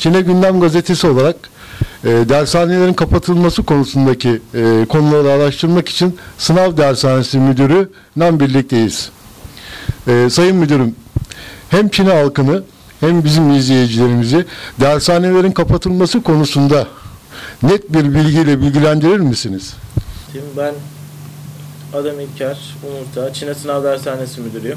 Çin'e Gündem Gazetesi olarak dershanelerin kapatılması konusundaki konuları araştırmak için Sınav Dershanesi Müdürü'yle birlikteyiz. Sayın Müdürüm, hem Çin halkını hem bizim izleyicilerimizi dershanelerin kapatılması konusunda net bir bilgiyle bilgilendirir misiniz? Şimdi ben adım İlker Umurta, Çin'e Sınav Dershanesi Müdürüyüm.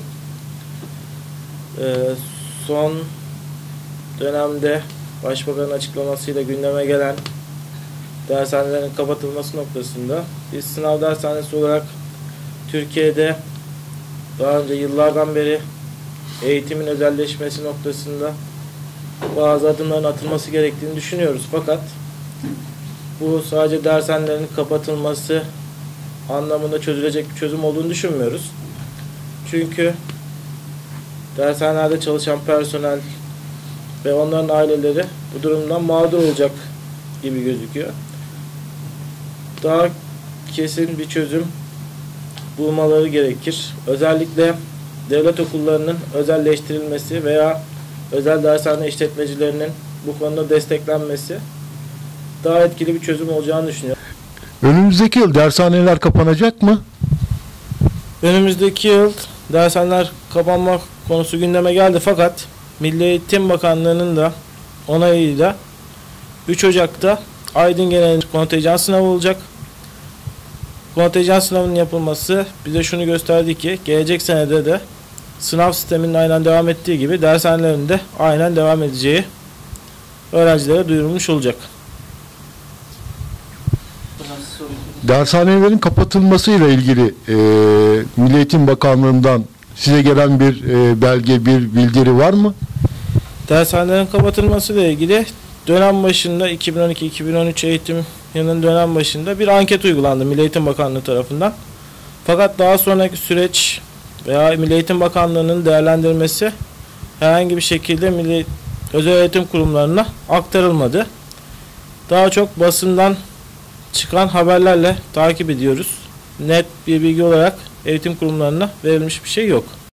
Son dönemde Başbakanın açıklamasıyla gündeme gelen dershanelerin kapatılması noktasında biz sınav dershanesi olarak Türkiye'de daha önce yıllardan beri eğitimin özelleşmesi noktasında bazı adımların atılması gerektiğini düşünüyoruz. Fakat bu sadece dershanelerin kapatılması anlamında çözülecek bir çözüm olduğunu düşünmüyoruz. Çünkü dershanelerde çalışan personel ve onların aileleri bu durumdan mağdur olacak gibi gözüküyor. Daha kesin bir çözüm bulmaları gerekir. Özellikle devlet okullarının özelleştirilmesi veya özel dershane işletmecilerinin bu konuda desteklenmesi daha etkili bir çözüm olacağını düşünüyorum. Önümüzdeki yıl dershaneler kapanacak mı? Önümüzdeki yıl dershaneler kapanma konusu gündeme geldi fakat Milli Eğitim Bakanlığı'nın da onayıyla 3 Ocak'ta Aydın Genel Kontenjan Sınavı olacak. Kontenjan sınavının yapılması bize şunu gösterdi ki gelecek senede de sınav sisteminin aynen devam ettiği gibi dershanelerin de aynen devam edeceği öğrencilere duyurulmuş olacak. Dershanelerin kapatılmasıyla ilgili Milli Eğitim Bakanlığı'ndan size gelen bir belge, bir bildiri var mı? Dershanelerin kapatılmasıyla ilgili dönem başında 2012-2013 eğitim yılının dönem başında bir anket uygulandı Milli Eğitim Bakanlığı tarafından. Fakat daha sonraki süreç veya Milli Eğitim Bakanlığı'nın değerlendirmesi herhangi bir şekilde özel eğitim kurumlarına aktarılmadı. Daha çok basından çıkan haberlerle takip ediyoruz. Net bir bilgi olarak eğitim kurumlarına verilmiş bir şey yok.